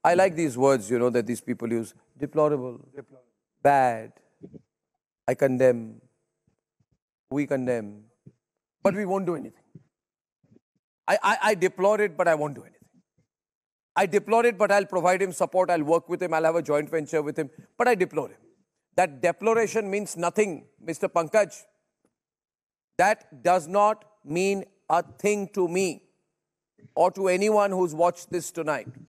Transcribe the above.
I like these words, that these people use. Deplorable, bad, I condemn, we condemn, but we won't do anything. I deplore it, but I won't do anything. I deplore it, but I'll provide him support, I'll work with him, I'll have a joint venture with him, but I deplore him. That deploration means nothing, Mr. Pankaj. That does not mean a thing to me or to anyone who's watched this tonight.